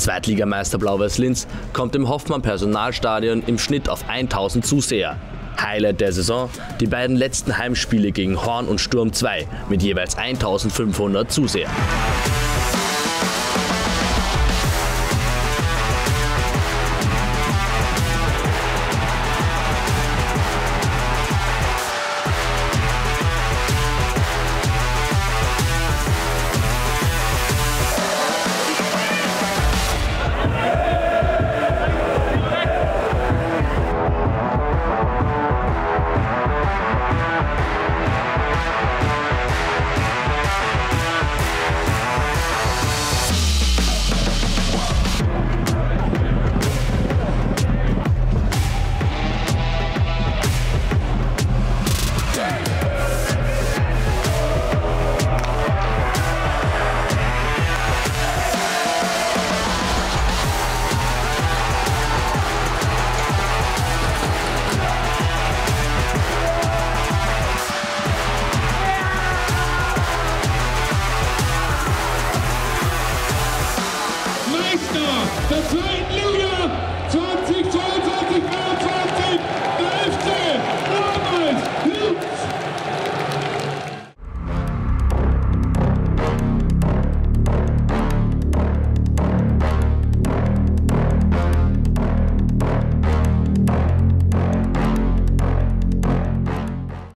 Zweitligameister Blau-Weiß Linz kommt im Hoffmann-Personalstadion im Schnitt auf 1000 Zuseher. Highlight der Saison: die beiden letzten Heimspiele gegen Horn und Sturm 2 mit jeweils 1500 Zusehern.